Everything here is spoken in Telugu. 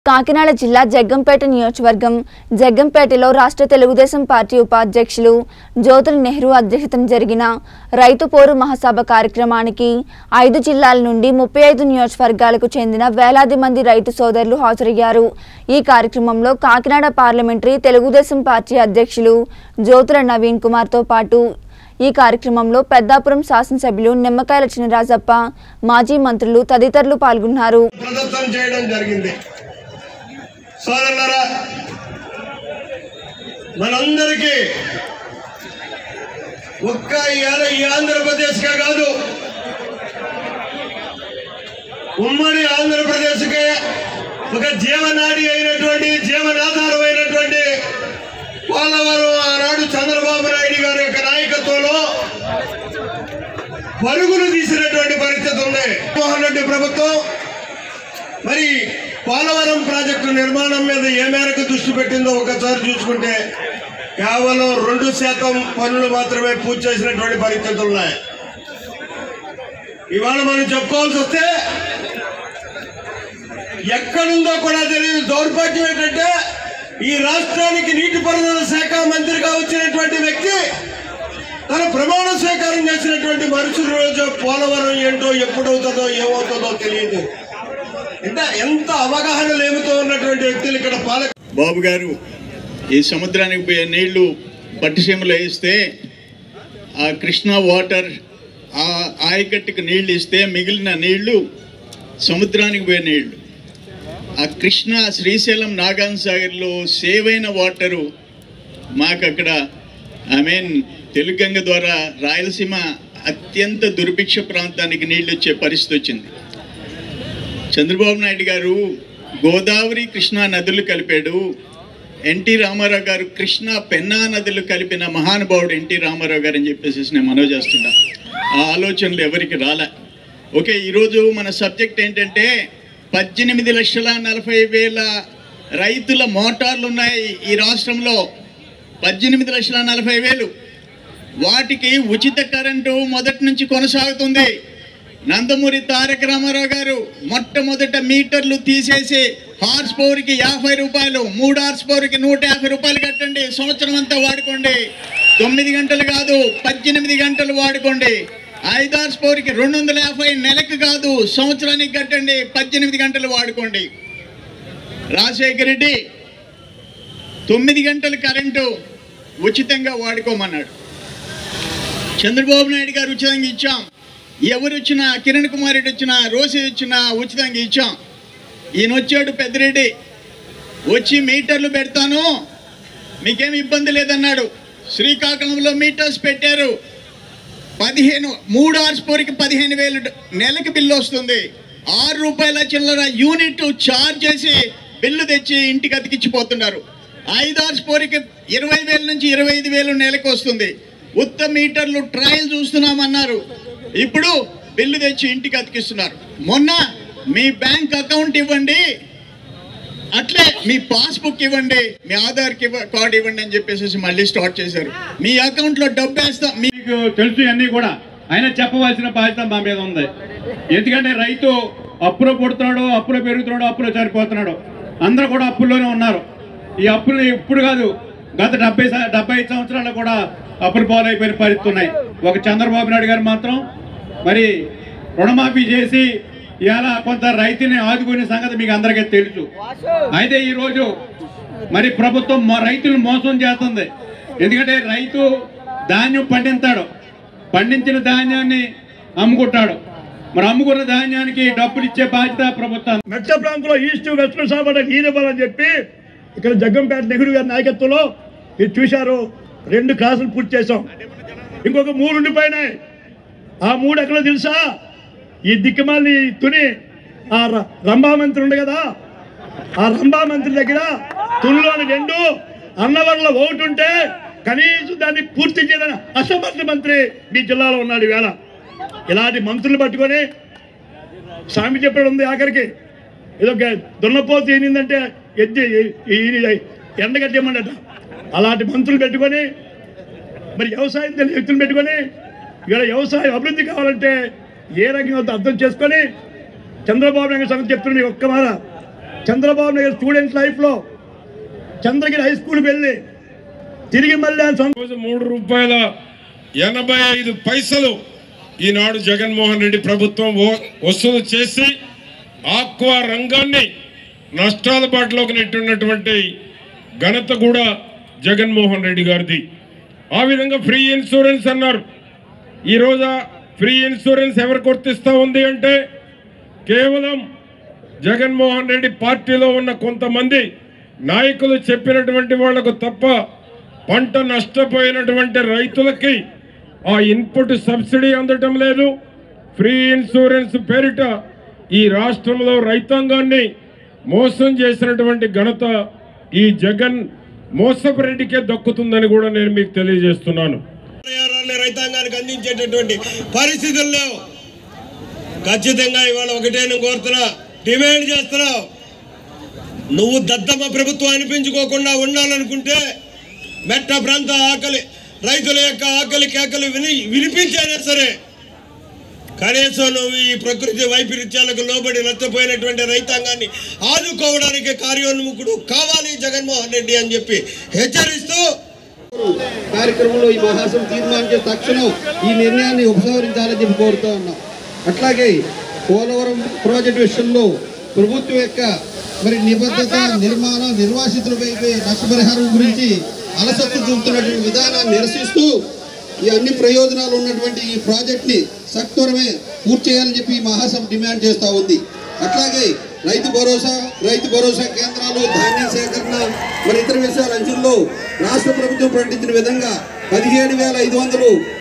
కాకినాడ జిల్లా జగ్గంపేట నియోజకవర్గం జగ్గంపేటలో రాష్ట్ర తెలుగుదేశం పార్టీ ఉపాధ్యక్షులు జ్యోతుల నెహ్రూ అధ్యక్షతన జరిగిన రైతు పోరు మహాసభ కార్యక్రమానికి 5 జిల్లాల నుండి 35 నియోజకవర్గాలకు చెందిన వేలాది మంది రైతు సోదరులు హాజరయ్యారు। ఈ కార్యక్రమంలో కాకినాడ పార్లమెంటరీ తెలుగుదేశం పార్టీ అధ్యక్షులు జ్యోతుల నవీన్ కుమార్ తో పాటు ఈ కార్యక్రమంలో పెద్దాపురం శాసనసభ్యులు నిమ్మకాయల చినరాజప్ప, మాజీ మంత్రులు తదితరులు పాల్గొన్నారు। సోదరులారా, మనందరికీ ఒక్క ఈ ఆంధ్రప్రదేశ్కే కాదు, ఉమ్మడి ఆంధ్రప్రదేశ్కే ఒక జీవనాడి అయినటువంటి జీవనాధారమైనటువంటి పోలవరం ఆనాడు చంద్రబాబు నాయుడు గారి యొక్క నాయకత్వంలో పరుగులు తీసినటువంటి పరిస్థితి ఉంది। జగన్మోహన్ రెడ్డి ప్రభుత్వం మరి పోలవరం ప్రాజెక్టు నిర్మాణం మీద ఏ మేరకు దృష్టి పెట్టిందో ఒకసారి చూసుకుంటే కేవలం 2% పనులు మాత్రమే పూర్తి చేసినటువంటి పరిస్థితులు ఉన్నాయి। ఇవాళ మనం చెప్పుకోవాల్సి వస్తే ఎక్కడుందో కూడా తెలియదు। దౌర్భాగ్యం ఏంటంటే ఈ రాష్ట్రానికి నీటిపారుదల శాఖ మంత్రిగా వచ్చినటువంటి వ్యక్తి తన ప్రమాణ స్వీకారం చేసినటువంటి మరుసటి రోజు పోలవరం ఏంటో ఎప్పుడవుతుందో ఏమవుతుందో తెలియదు। ఎంత అవగాహన లేముతో ఉన్నటువంటి వ్యక్తులు ఇక్కడ బాబు గారు ఈ సముద్రానికి పోయే నీళ్లు పట్టిసీమలో వేస్తే ఆ కృష్ణా వాటర్ ఆ ఆయకట్టుకు నీళ్లు ఇస్తే మిగిలిన నీళ్లు సముద్రానికి పోయే నీళ్లు ఆ కృష్ణా శ్రీశైలం నాగాన్ సాగర్లో సేవ్ అయిన వాటరు మాకు అక్కడ తెలుగంగ ద్వారా రాయలసీమ అత్యంత దుర్భిక్ష ప్రాంతానికి నీళ్లు వచ్చే పరిస్థితి వచ్చింది। చంద్రబాబు నాయుడు గారు గోదావరి కృష్ణా నదులు కలిపాడు। ఎన్టీ రామారావు గారు కృష్ణా పెన్నా నదులు కలిపిన మహానుభావుడు ఎన్టీ రామారావు గారు అని చెప్పేసి నేను మనవి చేస్తున్నా। ఆ ఆలోచనలు ఎవరికి రాలే। ఓకే, ఈరోజు మన సబ్జెక్ట్ ఏంటంటే 18,40,000 రైతుల మోటార్లు ఉన్నాయి ఈ రాష్ట్రంలో। 18,40,000 వాటికి ఉచిత కరెంటు మొదటి నుంచి కొనసాగుతుంది। నందమూరి తారక రామారావు గారు మొట్టమొదట మీటర్లు తీసేసి హార్స్ పవర్కి 50 రూపాయలు, 3 హార్స్ పవర్కి 150 రూపాయలు కట్టండి, సంవత్సరం అంతా వాడుకోండి। 9 గంటలు కాదు 18 గంటలు వాడుకోండి। 5 హార్స్ పవర్కి 250, నెలకు కాదు సంవత్సరానికి కట్టండి, 18 గంటలు వాడుకోండి। రాజశేఖర రెడ్డి 9 గంటల కరెంటు ఉచితంగా వాడుకోమన్నాడు। చంద్రబాబు నాయుడు గారు ఉచితంగా ఇచ్చాం। ఎవరు వచ్చినా, కిరణ్ కుమార్ రెడ్డి వచ్చినా, రోసి వచ్చినా ఉచితంగా ఇచ్చాం। ఈయన వచ్చాడు పెద్దిరెడ్డి, వచ్చి మీటర్లు పెడతాను మీకేమి ఇబ్బంది లేదన్నాడు। శ్రీకాకుళంలో మీటర్స్ పెట్టారు। 3 హార్స్ పవర్కి 15,000 నెలకి బిల్లు వస్తుంది। 6 రూపాయల చిల్లర యూనిట్ ఛార్జ్ చేసి బిల్లు తెచ్చి ఇంటికి అతికిచ్చిపోతున్నారు। 5 హార్స్ పవర్కి 20,000 నుంచి 25,000 నెలకు వస్తుంది। ఉత్త మీటర్లు ట్రయల్ చూస్తున్నామన్నారు, ఇప్పుడు బిల్లు తెచ్చి ఇంటికి అతికిస్తున్నారు। మొన్న మీ బ్యాంక్ అకౌంట్ ఇవ్వండి, అట్లే మీ పాస్బుక్ ఇవ్వండి, మీ ఆధార్ కార్డు ఇవ్వండి అని చెప్పేసి మళ్ళీ స్టార్ట్ చేశారు। మీ అకౌంట్లో డబ్బు వేస్తాం, మీకు తెలుసు అన్నీ కూడా ఆయన చెప్పవలసిన బాధ్యత మా మీద ఉంది। ఎందుకంటే రైతు అప్పులో పుడుతున్నాడు, అప్పులో పెరుగుతున్నాడు, అప్పులో చనిపోతున్నాడు, అందరూ కూడా అప్పుల్లోనే ఉన్నారు। ఈ అప్పులు ఇప్పుడు కాదు, గత 75 సంవత్సరాలు కూడా అప్పులు పాలైపోయిన పరిస్థితి ఉన్నాయి। ఒక చంద్రబాబు నాయుడు గారు మాత్రం మరి రుణమాఫీ చేసి ఇలా కొంత రైతుని ఆదుకునే సంగతి మీకు అందరికీ తెలుసు। అయితే ఈరోజు మరి ప్రభుత్వం రైతులను మోసం చేస్తుంది। ఎందుకంటే రైతు ధాన్యం పండిస్తాడు, పండించిన ధాన్యాన్ని అమ్ముకుంటాడు, మరి అమ్ముకున్న ధాన్యానికి డబ్బులు ఇచ్చే బాధ్యత ప్రభుత్వం। మెట్ట ప్రాంతంలో ఈస్ట్ వెస్ట్ సాబడ నీరివ్వాలని చెప్పి ఇక్కడ జగ్గంపేట నెహ్రూ గారి నాయకత్వంలో ఇది చూశారు। 2 క్లాసులు పూర్తి చేసాం, ఇంకొక 3 ఉండిపోయినాయి। ఆ 3 ఎక్కడో తెలుసా? ఈ దిక్కుమాలి తుని ఆ రంభా మంత్రి ఉంది కదా, ఆ రంభా మంత్రి దగ్గర తునిలోని 2, అన్నవరంలో 1 ఉంటే కనీసం దాన్ని పూర్తి చేయడానికి అసమర్థ మంత్రి మీ జిల్లాలో ఉన్నాడు। ఈవేళ ఇలాంటి మంత్రులు పట్టుకొని స్వామి చెప్పాడు ఉంది, ఆఖరికి ఏదో దున్నపోతు ఏంటంటే ఎండగట్టేయమండట। అలాంటి మంత్రులు పెట్టుకొని మరి వ్యవసాయం తెలియని వ్యక్తులు పెట్టుకొని ఇవాళ వ్యవసాయం అభివృద్ధి కావాలంటే ఏ రకంగా అర్థం చేసుకొని చంద్రబాబు నాయుడు సంగతి చెప్తున్నా ఒక్క మాట చంద్రబాబు నాయుడు స్టూడెంట్ లైఫ్లో చంద్రగిరి హై స్కూల్కి వెళ్ళి తిరిగి మళ్ళీ ₹3.85 ఈనాడు జగన్మోహన్ రెడ్డి ప్రభుత్వం వసూలు చేసి ఆక్వా రంగాన్ని నష్టాల బాటలోకి నెట్టినటువంటి ఘనత కూడా జగన్మోహన్ రెడ్డి గారిది. ఆ విధంగా ఫ్రీ ఇన్సూరెన్స్ అన్నారు. ఈరోజు ఫ్రీ ఇన్సూరెన్స్ ఎవరు గుర్తిస్తూ ఉంది అంటే కేవలం జగన్మోహన్ రెడ్డి పార్టీలో ఉన్న కొంతమంది నాయకులు చెప్పినటువంటి వాళ్లకు తప్ప పంట నష్టపోయినటువంటి రైతులకి ఆ ఇన్పుట్ సబ్సిడీ అందటం లేదు. ఫ్రీ ఇన్సూరెన్స్ పేరిట ఈ రాష్ట్రంలో రైతాంగాన్ని మోసం చేసినటువంటి ఘనత ఈ జగన్ మోసపు రెడ్డికే దక్కుతుందని కూడా నేను మీకు తెలియజేస్తున్నాను. రైతాంగానికి అందించేటటువంటి పరిస్థితుల్లో ఖచ్చితంగా ఇవాళ ఒకటే నేను కోరుతున్నా, డిమాండ్ చేస్తున్నా, నువ్వు దద్దమ్మ ప్రభుత్వం అనిపించుకోకుండా ఉండాలనుకుంటే మెట్ట ప్రాంత ఆకలి రైతుల యొక్క ఆకలి కేకలు వినిపించైనా సరే కనీసం నువ్వు ఈ ప్రకృతి వైపరీత్యాలకు లోబడి నష్టపోయినటువంటి రైతాంగాన్ని ఆదుకోవడానికి కార్యోన్ముఖుడు కావాలి జగన్మోహన్ రెడ్డి అని చెప్పి హెచ్చరిస్తూ కార్యక్రమంలో ఈ మహాసభ తీర్మానించే తక్షణం ఈ నిర్ణయాన్ని ఉపసంహరించాలని చెప్పి కోరుతూ ఉన్నాం. అట్లాగే పోలవరం ప్రాజెక్టు విషయంలో ప్రభుత్వం యొక్క నిబద్ధత, నిర్వాసితులపై నష్టపరిహారం గురించి అలసత్వం చూపుతున్నటువంటి విధానాన్ని నిరసిస్తూ ఈ అన్ని ప్రయోజనాలు ఉన్నటువంటి ఈ ప్రాజెక్ట్ని సత్వరమే పూర్తి చేయాలని చెప్పి ఈ మహాసభ డిమాండ్ చేస్తూ ఉంది. అట్లాగే రైతు భరోసా కేంద్రాలు, ధాన్యం సేకరణ, ఇతర విషయాల అంశంలో రాష్ట్ర ప్రభుత్వం ప్రకటించిన విధంగా 17,500